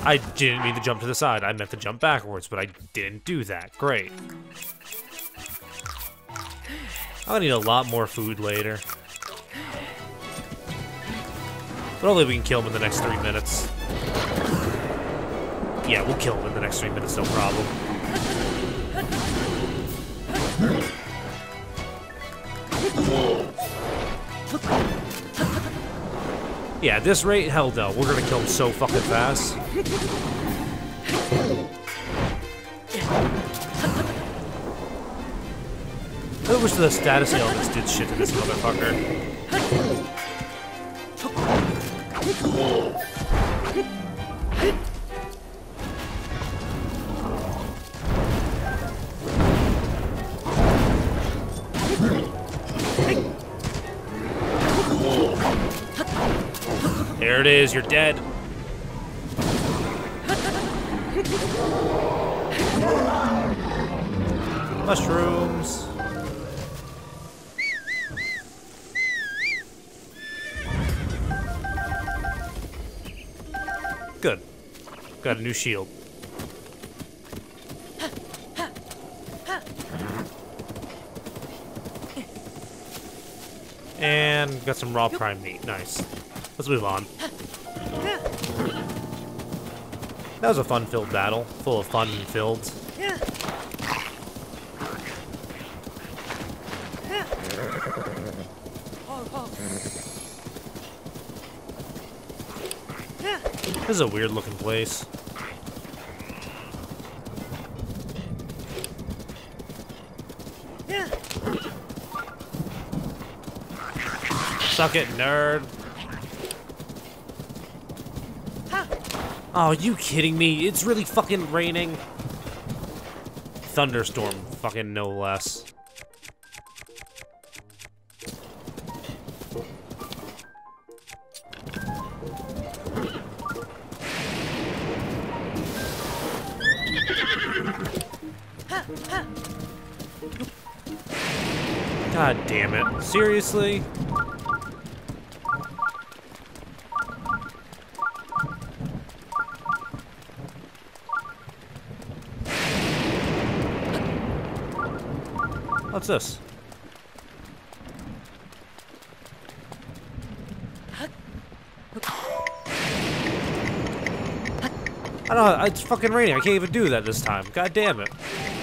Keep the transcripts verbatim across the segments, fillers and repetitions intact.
I didn't mean to jump to the side. I meant to jump backwards, but I didn't do that. Great. I'm gonna need a lot more food later. But hopefully we can kill him in the next three minutes. Yeah, we'll kill him in the next three minutes, no problem. Yeah, at this rate, hell no. We're gonna kill him so fucking fast. I wish the status elements did shit to this motherfucker. There it is, you're dead. Mushrooms. Good. Got a new shield. And got some raw prime meat. Nice. Let's move on. That was a fun-filled battle. Full of fun and filled. This is a weird-looking place. Suck it, nerd. Oh, are you kidding me? It's really fucking raining. Thunderstorm, fucking no less. God damn it. Seriously? What's this? I don't know, it's fucking raining. I can't even do that this time. God damn it.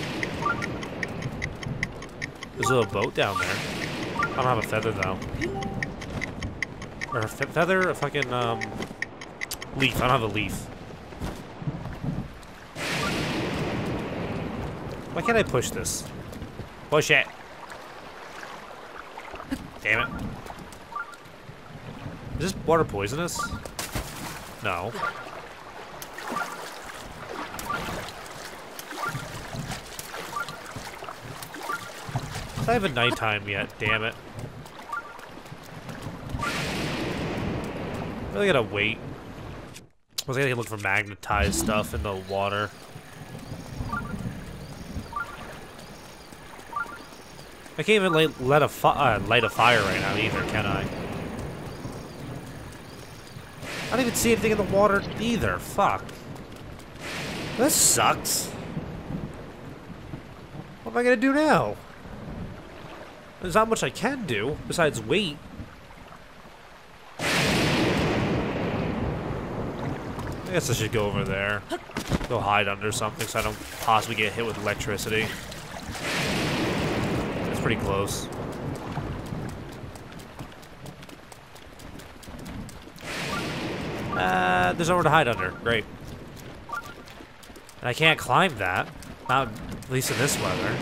There's a little boat down there. I don't have a feather though. Or a fe feather? A fucking, um... leaf. I don't have a leaf. Why can't I push this? Push it! Damn it. Is this water poisonous? No. It's not even nighttime yet, damn it. Really gotta wait. I was gonna look for magnetized stuff in the water. I can't even light, let a fi uh, light a fire right now either, can I? I don't even see anything in the water either. Fuck. This sucks. What am I gonna do now? There's not much I can do besides wait. I guess I should go over there. Go hide under something so I don't possibly get hit with electricity. Pretty close. Uh, there's nowhere to hide under. Great. And I can't climb that. Not at least in this weather.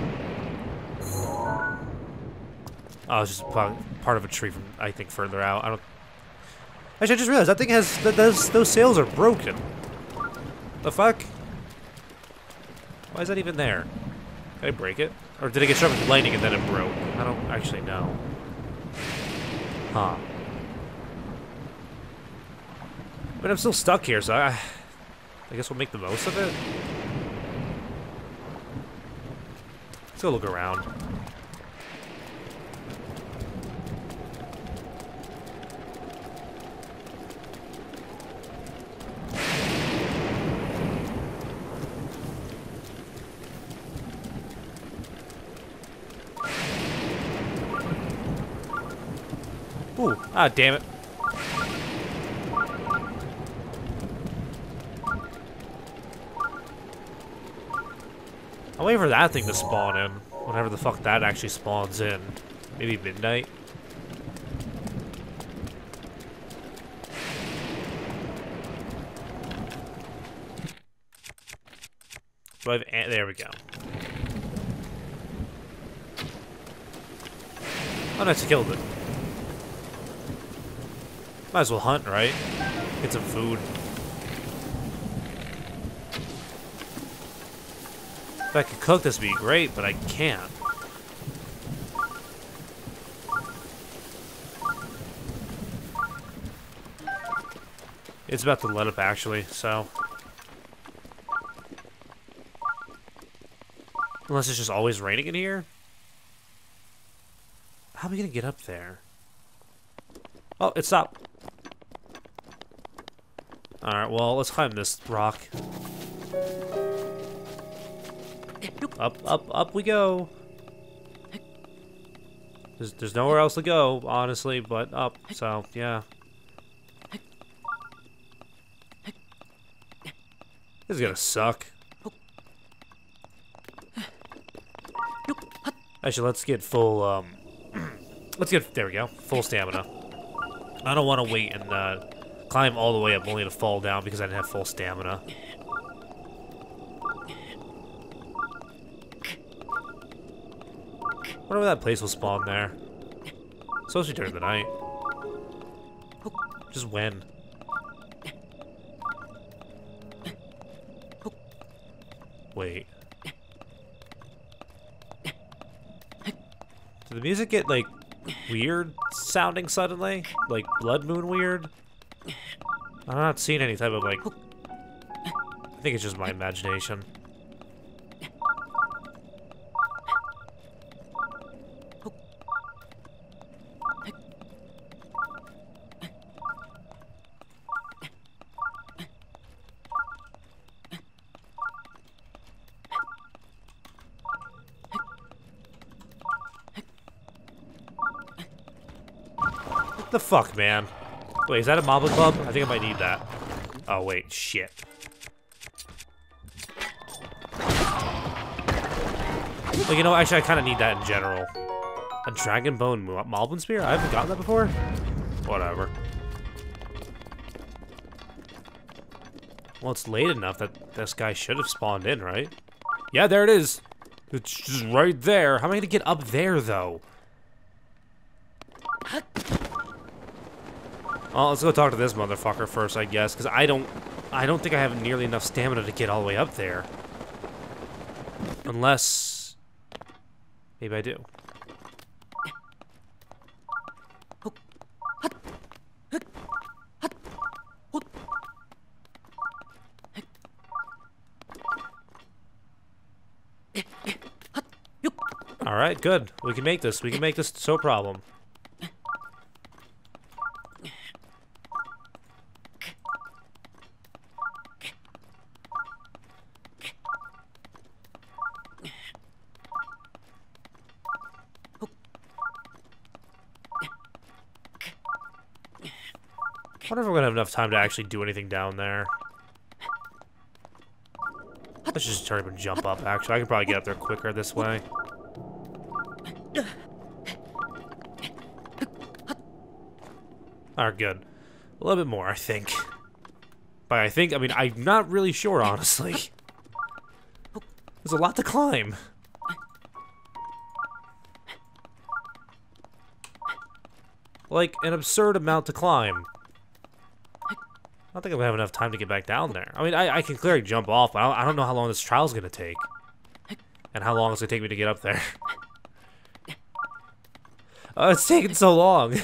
Oh, it's just part of a tree from, I think, further out. I don't... Actually, I just realized that thing has... Th those, those sails are broken. The fuck? Why is that even there? Can I break it? Or did it get struck with lightning and then it broke? I don't actually know. Huh. But I'm still stuck here, so I... I guess we'll make the most of it. Let's go look around. Ah, damn it. I'll wait for that thing to spawn in. Whenever the fuck that actually spawns in. Maybe midnight? Do I have an- there we go. Oh, nice, I killed it. Might as well hunt, right? Get some food. If I could cook, this would be great, but I can't. It's about to let up, actually, so... Unless it's just always raining in here? How am I gonna get up there? Oh, it stopped. Alright, well, let's climb this rock. Up, up, up we go. There's, there's nowhere else to go, honestly, but up, so, yeah. This is gonna suck. Actually, let's get full, um... let's get, there we go, full stamina. I don't want to wait and, uh, climb all the way up only to fall down because I didn't have full stamina. I wonder if that place will spawn there. It's supposed to be during the night. Just when? Wait. Did the music get, like, weird sounding suddenly? Like, Blood Moon weird? I'm not seeing any type of, like... I think it's just my imagination. What the fuck, man? Wait, is that a Mobble Club? I think I might need that. Oh, wait, shit. Well, you know, actually, I kind of need that in general. A Dragon Bone Moblin Spear? I haven't gotten that before? Whatever. Well, it's late enough that this guy should have spawned in, right? Yeah, there it is. It's just right there. How am I gonna get up there, though? Well, let's go talk to this motherfucker first, I guess, because I don't... I don't think I have nearly enough stamina to get all the way up there. Unless... Maybe I do. Alright, good. We can make this. We can make this no problem. I wonder if we're gonna have enough time to actually do anything down there. Let's just hurry up and jump up, actually. I could probably get up there quicker this way. Alright, good. A little bit more, I think. By I think, I mean, I'm not really sure, honestly. There's a lot to climb. Like, an absurd amount to climb. I don't think I'm gonna have enough time to get back down there. I mean, I, I can clearly jump off, but I don't, I don't know how long this trial's gonna take. And how long it's gonna take me to get up there. Oh, it's taking so long.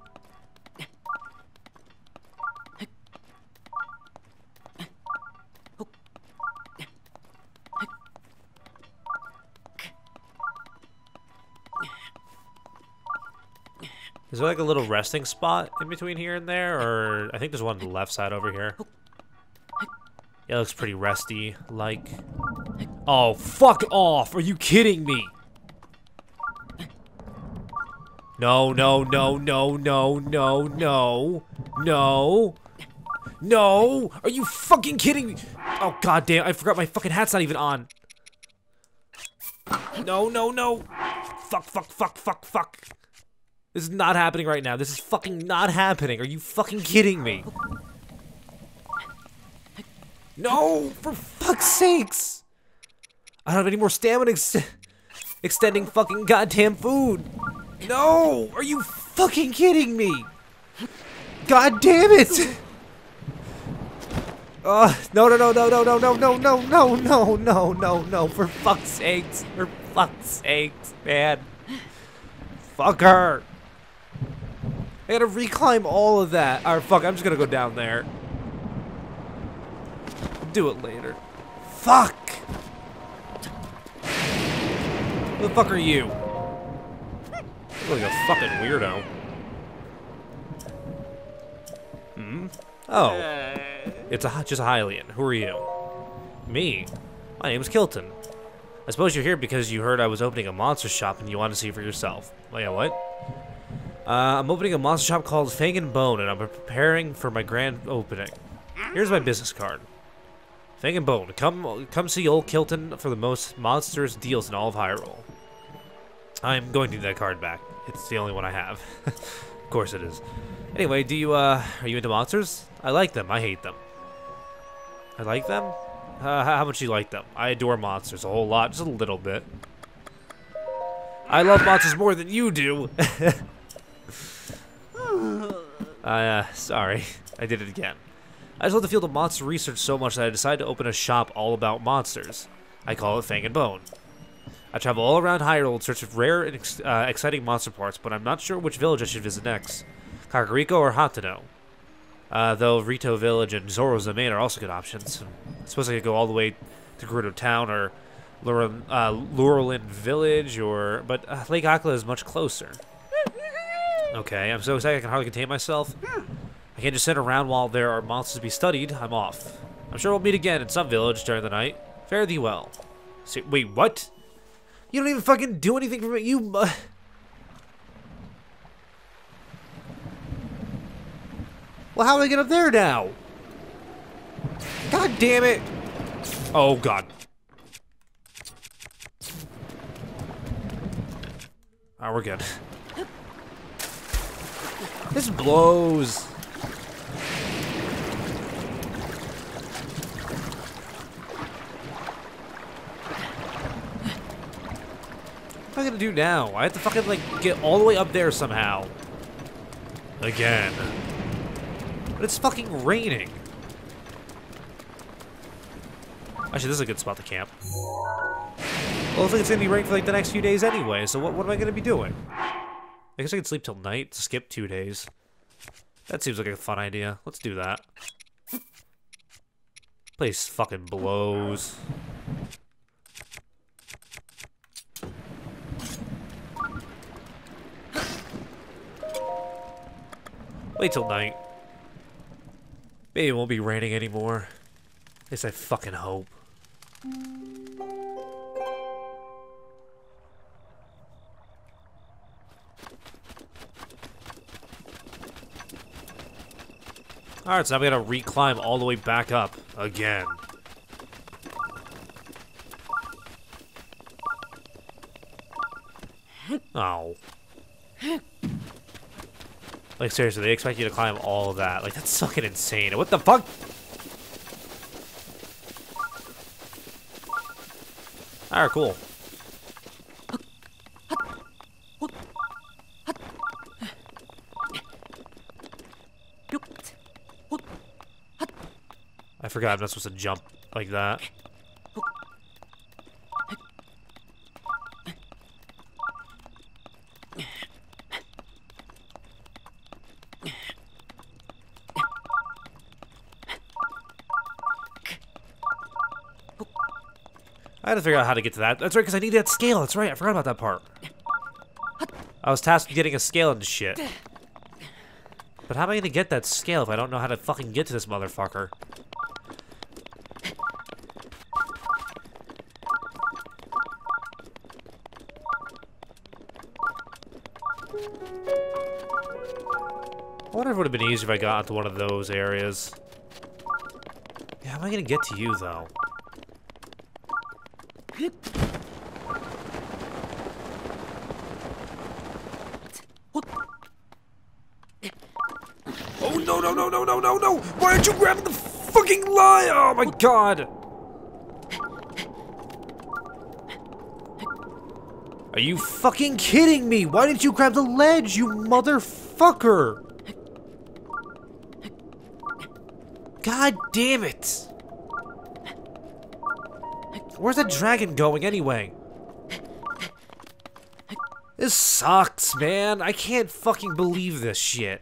Is there like a little resting spot in between here and there? Or I think there's one on the left side over here. Yeah, it looks pretty resty, like. Oh, fuck off! Are you kidding me? No, no, no, no, no, no, no, no, no. Are you fucking kidding me? Oh, goddamn, I forgot my fucking hat's not even on. No, no, no. Fuck, fuck, fuck, fuck, fuck. This is not happening right now. This is fucking not happening. Are you fucking kidding me? No, for fuck's sakes. I don't have any more stamina ex extending fucking goddamn food. No, are you fucking kidding me? God damn it. Uh, no, no, no, no, no, no, no, no, no, no, no, no, no, no, for fuck's sakes, for fuck's sakes, man. Fuck her. I gotta reclimb all of that. Alright, fuck, I'm just gonna go down there. Do it later. Fuck! Who the fuck are you? You're like a fucking weirdo. Hmm? Oh. It's a, just a Hylian. Who are you? Me? My name's Kilton. I suppose you're here because you heard I was opening a monster shop and you want to see for yourself. Oh yeah, what? Uh, I'm opening a monster shop called Fang and Bone, and I'm preparing for my grand opening. Here's my business card. Fang and Bone, come come see old Kilton for the most monstrous deals in all of Hyrule. I'm going to need that card back. It's the only one I have. Of course it is. Anyway, do you, uh, are you into monsters? I like them. I hate them. I like them? Uh, how much do you like them? I adore monsters a whole lot, just a little bit. I love monsters more than you do. uh, sorry. I did it again. I just love the field of monster research so much that I decided to open a shop all about monsters. I call it Fang and Bone. I travel all around Hyrule in search of rare and ex uh, exciting monster parts, but I'm not sure which village I should visit next. Kakariko or Hateno. Uh, though Rito Village and Zoro's Domain are also good options. I suppose I could go all the way to Gerudo Town or Lurelin, uh, Lurelin Village, or but uh, Lake Akla is much closer. Okay, I'm so excited I can hardly contain myself. I can't just sit around while there are monsters to be studied. I'm off. I'm sure we'll meet again in some village during the night. Fare thee well. See, wait, what? You don't even fucking do anything for me. You. Uh... Well, how do I get up there now? God damn it! Oh god. Alright, we're good. This blows. What am I gonna do now? I have to fucking like get all the way up there somehow. Again. But it's fucking raining. Actually, this is a good spot to camp. Well, it looks like it's gonna be raining for like the next few days anyway, so what, what am I gonna be doing? I guess I could sleep till night to skip two days. That seems like a fun idea. Let's do that. Place fucking blows. Wait till night. Maybe it won't be raining anymore. At least I fucking hope. Alright, so now we gotta re-climb all the way back up again. Oh. Like, seriously, they expect you to climb all of that. Like, that's fucking insane. What the fuck? Alright, cool. I forgot I'm not supposed to jump like that. I had to figure out how to get to that. That's right, because I need that scale. That's right, I forgot about that part. I was tasked with getting a scale and shit. But how am I gonna get that scale if I don't know how to fucking get to this motherfucker? wonder if it would have been easier if I got into one of those areas. Yeah, how am I gonna get to you, though? Oh, no, no, no, no, no, no, no! Why aren't you grabbing the fucking line? Oh, my God! Are you fucking kidding me? Why didn't you grab the ledge, you motherfucker? God damn it! Where's that dragon going anyway? This sucks, man. I can't fucking believe this shit.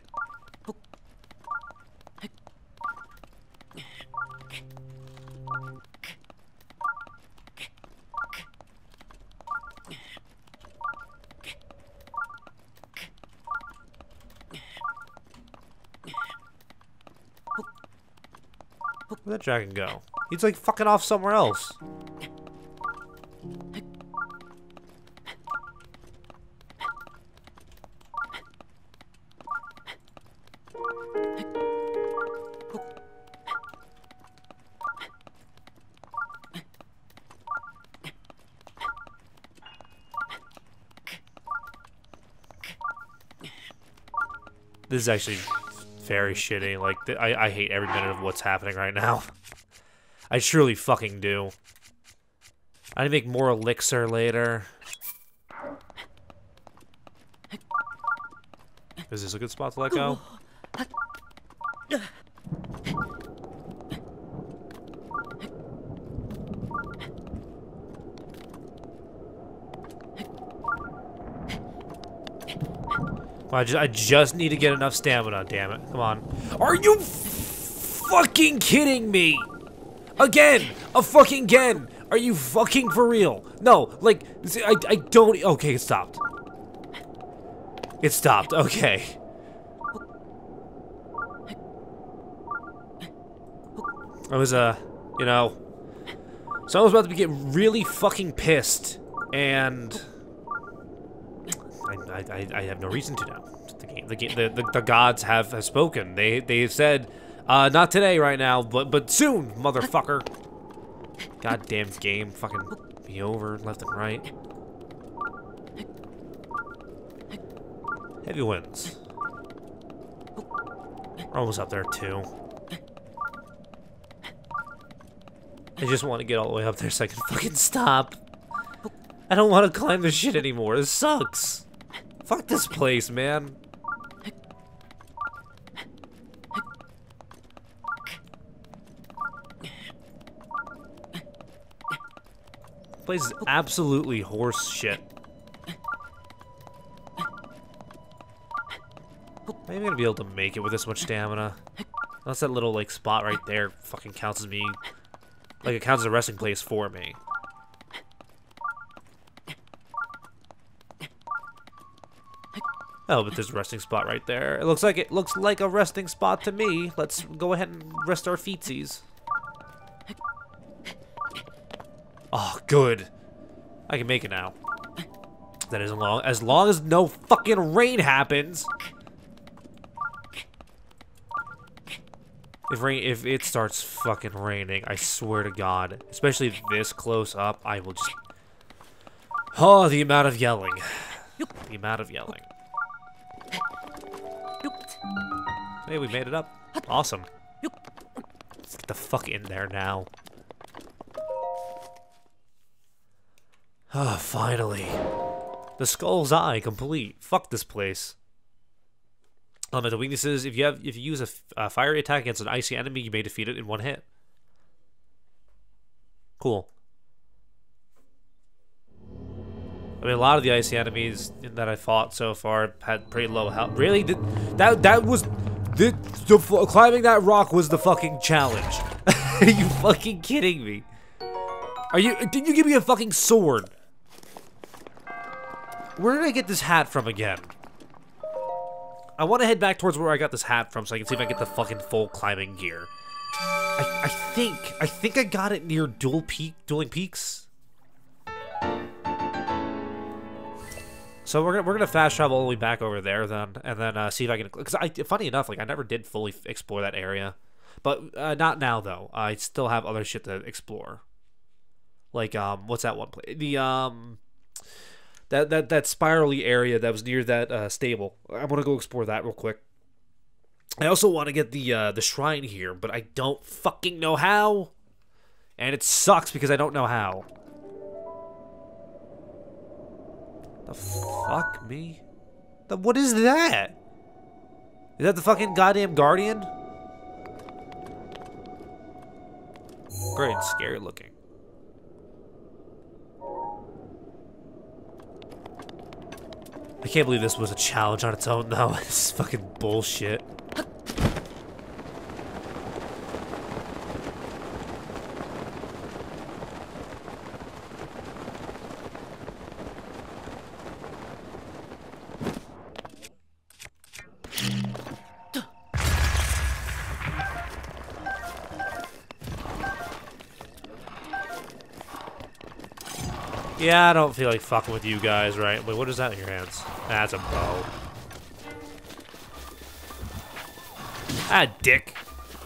Where'd that dragon go? He's like fucking off somewhere else. This is actually very shitty. Like, th I, I hate every minute of what's happening right now. I truly fucking do. I need to make more elixir later. Is this a good spot to let go? I just, I just need to get enough stamina, damn it. Come on. Are you fucking kidding me? Again! A fucking again! Are you fucking for real? No, like, I, I don't... Okay, it stopped. It stopped, okay. I was, uh, you know... So I was about to get really fucking pissed, and... I, I, I have no reason to now. The, game, the, game, the, the, the gods have, have spoken. They they said, uh, not today right now, but but soon, motherfucker. Goddamn game, fucking be over left and right. Heavy winds. We're almost up there too. I just want to get all the way up there so I can fucking stop. I don't want to climb this shit anymore. This sucks. Fuck this place, man. This place is absolutely horse shit. Maybe I'm gonna be able to make it with this much stamina. Unless that little, like, spot right there fucking counts as me. Like, it counts as a resting place for me. Oh, but there's a resting spot right there. It looks like it looks like a resting spot to me. Let's go ahead and rest our feetsies. Oh, good. I can make it now. That isn't long. As long as no fucking rain happens. If rain, if it starts fucking raining, I swear to God, especially this close up, I will just. Oh, the amount of yelling. The amount of yelling. Hey, we made it up. Awesome. Let's get the fuck in there now. Ah, oh, finally. The Skull's Eye complete. Fuck this place. Elemental weaknesses. If you have, if you use a, a fiery attack against an icy enemy, you may defeat it in one hit. Cool. I mean, a lot of the icy enemies that I fought so far had pretty low health. Really? Did, that that was the, the climbing that rock was the fucking challenge. Are you fucking kidding me? Are you? Did you give me a fucking sword? Where did I get this hat from again? I want to head back towards where I got this hat from so I can see if I get the fucking full climbing gear. I, I think I think I got it near Dual Peak, Dueling Peaks. So we're gonna we're gonna fast travel all the way back over there then, and then uh, see if I can. Because I, funny enough, like I never did fully explore that area, but uh, not now though. I still have other shit to explore. Like um, what's that one place? The um, that that that spirally area that was near that uh, stable. I want to go explore that real quick. I also want to get the uh, the shrine here, but I don't fucking know how, and it sucks because I don't know how. The fuck me? The, what is that? Is that the fucking goddamn guardian? Great and scary looking. I can't believe this was a challenge on its own though. This is fucking bullshit. Yeah, I don't feel like fucking with you guys, right? Wait, what is that in your hands? That's a bow. Ah, dick.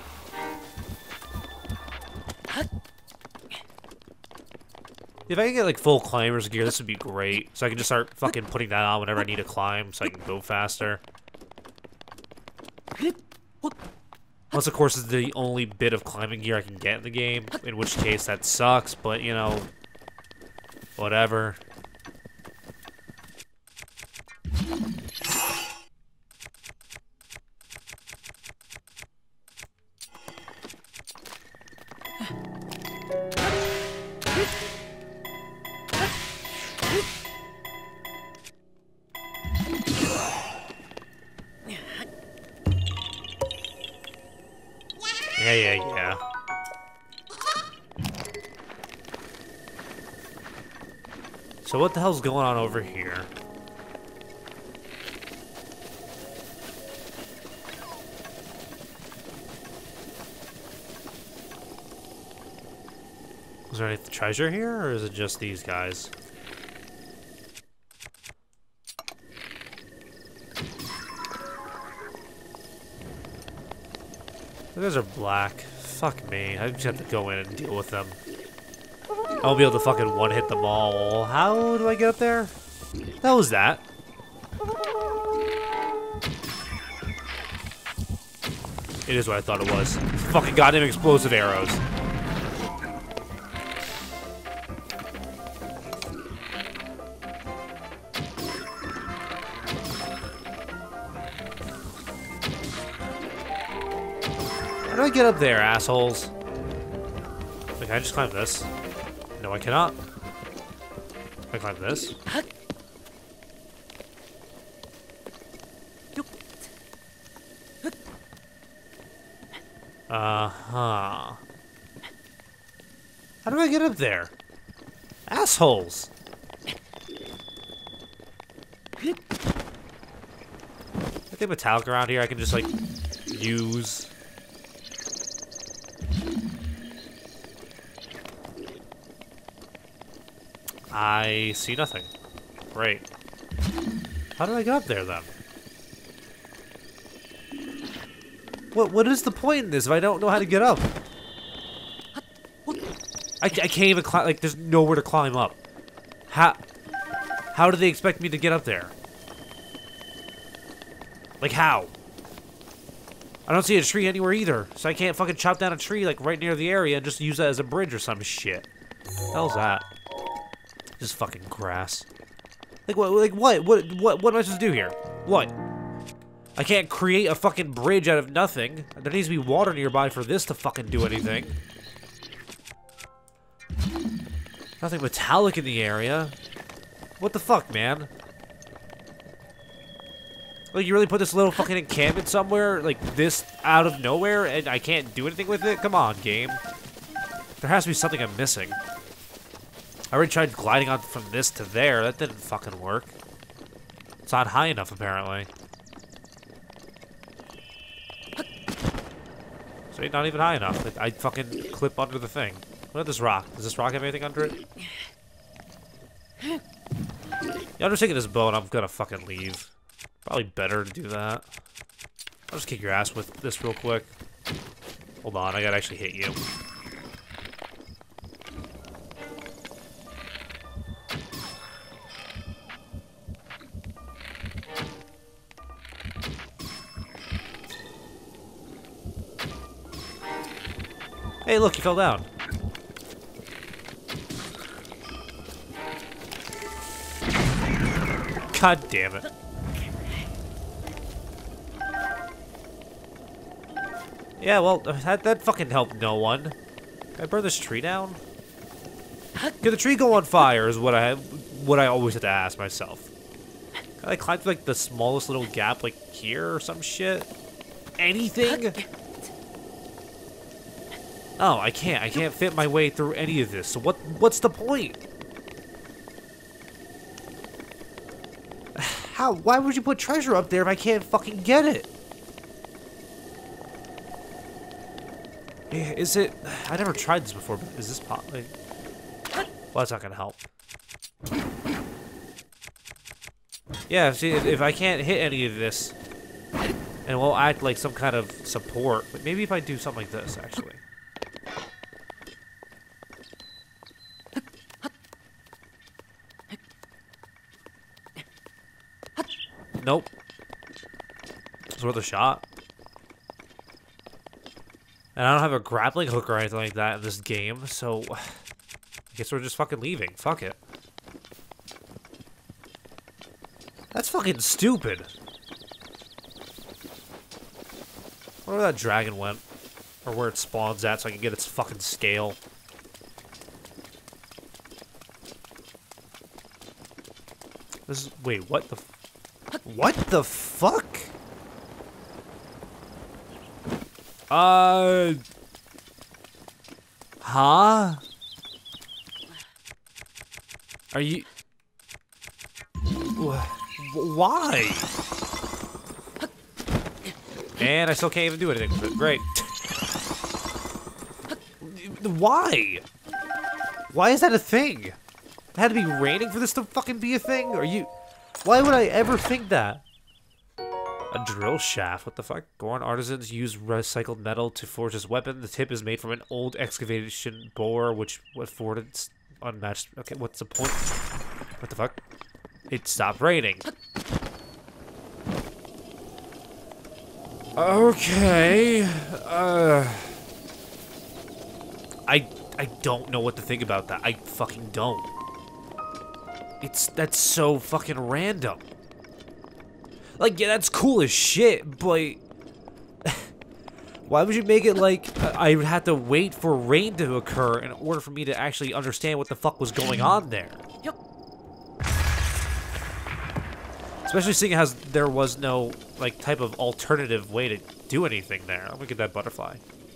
If I can get, like, full climber's gear, this would be great. So I can just start fucking putting that on whenever I need to climb so I can go faster. Unless, of course, it's the only bit of climbing gear I can get in the game, in which case that sucks, but, you know... Whatever. Yeah, yeah, yeah. So what the hell's going on over here? Is there any treasure here, or is it just these guys? You guys are black. Fuck me. I just have to go in and deal with them. I'll be able to fucking one-hit them all. How do I get up there? What the hell was that? It is what I thought it was. Fucking goddamn explosive arrows. How do I get up there, assholes? Like, can I just climb this? No, I cannot. Can I climb this? Uh-huh. How do I get up there? Assholes! Anything metallic around here I can just, like, use? I see nothing. Great. How do I get up there, then? What What is the point in this if I don't know how to get up? I, I can't even climb. Like, there's nowhere to climb up. How How do they expect me to get up there? Like, how? I don't see a tree anywhere either, so I can't fucking chop down a tree, like, right near the area and just use that as a bridge or some shit. What the hell's that? Just fucking grass. Like, what? Like, what? What? What? What am I supposed to do here? What? I can't create a fucking bridge out of nothing. There needs to be water nearby for this to fucking do anything. Nothing metallic in the area. What the fuck, man? Like, you really put this little fucking encampment somewhere, like, this out of nowhere, and I can't do anything with it? Come on, game. There has to be something I'm missing. I already tried gliding on from this to there. That didn't fucking work. It's not high enough, apparently. So not even high enough. I fucking clip under the thing. What about this rock? Does this rock have anything under it? Yeah, I'm just taking this bow and I'm gonna fucking leave. Probably better to do that. I'll just kick your ass with this real quick. Hold on, I gotta actually hit you. Hey, look, you fell down. God damn it. Yeah, well, that, that fucking helped no one. Can I burn this tree down? Can the tree go on fire is what I what I always have to ask myself. Can I climb through, like, the smallest little gap, like, here or some shit? Anything? Oh, I can't. I can't fit my way through any of this. So what? What's the point? How? Why would you put treasure up there if I can't fucking get it? Is it? I never tried this before, but is this pot? Like, well, that's not gonna help. Yeah, see, if, if I can't hit any of this, and it will act like some kind of support. But maybe if I do something like this, actually. Nope. It's worth a shot. And I don't have a grappling hook or anything like that in this game, so I guess we're just fucking leaving. Fuck it. That's fucking stupid. I wonder where that dragon went. Or where it spawns at so I can get its fucking scale. This is... Wait, what the... What the fuck? Uh... Huh? Are you... Why? And I still can't even do anything with it. Great. Why? Why is that a thing? It had to be raining for this to fucking be a thing? Are you... Why would I ever think that? A drill shaft? What the fuck? Goron artisans use recycled metal to forge this weapon. The tip is made from an old excavation bore, which afforded unmatched... Okay, what's the point? What the fuck? It stopped raining. Okay. Uh... I... I don't know what to think about that. I fucking don't. It's... That's so fucking random. Like, yeah, that's cool as shit, but... Why would you make it like I would have to wait for rain to occur in order for me to actually understand what the fuck was going on there? Yep. Especially seeing as there was no, like, type of alternative way to do anything there. I'm gonna get that butterfly.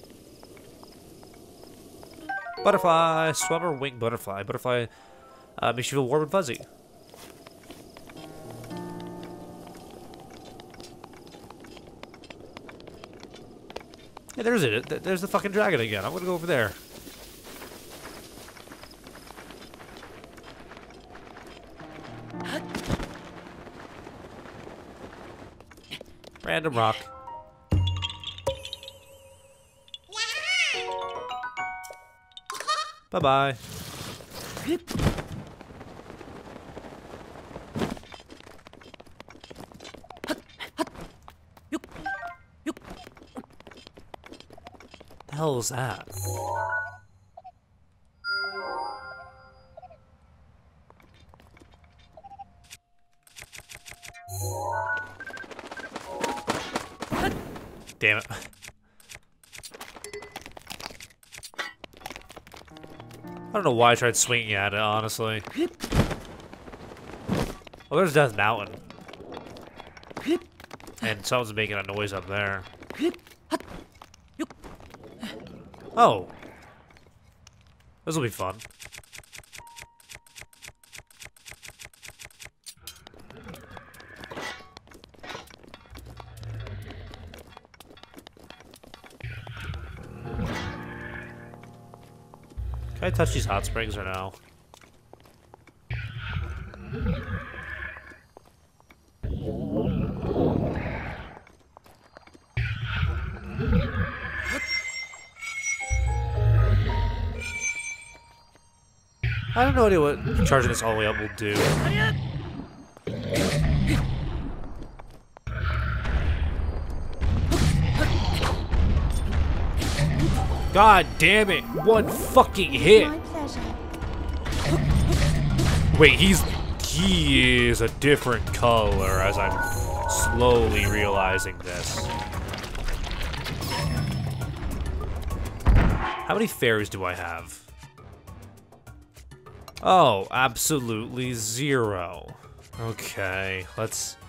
Butterfly! Swimmer wing butterfly. Butterfly uh, makes you feel warm and fuzzy. Hey, there's it. There's the fucking dragon again. I'm gonna go over there. Random rock. Bye-bye. The hell is that? Damn it. I don't know why I tried swinging at it, honestly. Well, there's Death Mountain. And someone's making a noise up there. Oh. This will be fun. Can I touch these hot springs or no? I have no idea what charging this all the way up will do. God damn it! One fucking hit! My pleasure. Wait, he's... he is a different color as I'm slowly realizing this. How many fairies do I have? Oh, absolutely zero. Okay, let's